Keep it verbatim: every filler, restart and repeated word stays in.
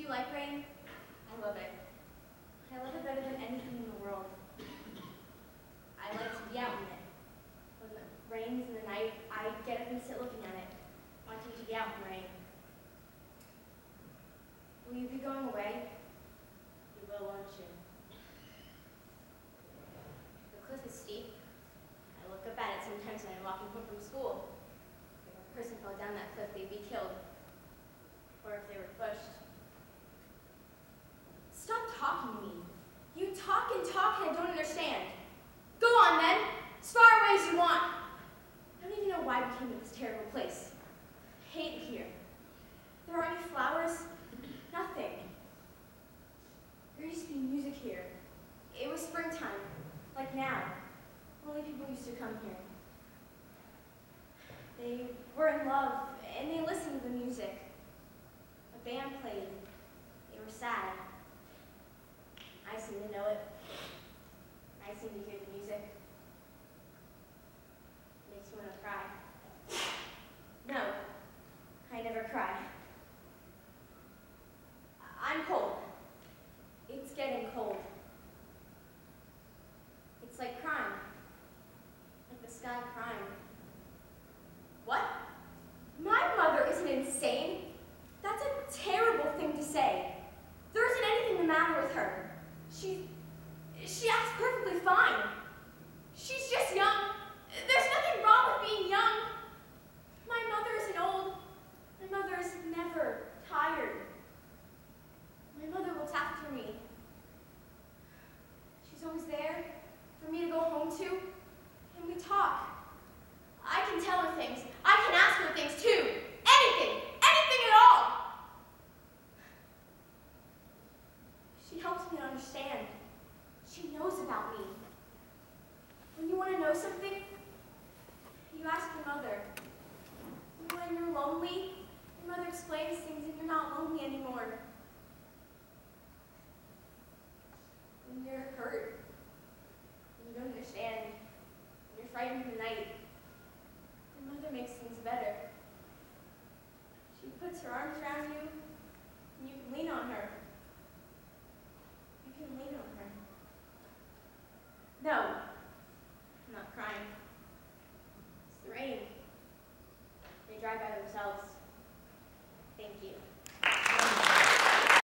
you like rain? I love it. I love it better than anything in the world. I like to be out in it. When it rains in the night, I get up and sit looking at it, wanting to be out in the rain. Will you be going away? You will, won't you? The cliff is steep. I look up at it sometimes when I'm walking home from school. If a person fell down that cliff, they'd be killed. Or if they were pushed. Stop talking to me. You talk and talk and I don't understand. Go on then, as far away as you want. I don't even know why we came to this terrible place. I hate it here. There aren't any flowers, nothing. There used to be music here. It was springtime, like now. Only people used to come here. They were in love, and they listened to the music. A band played. They were sad. I seem to know it. I seem to hear the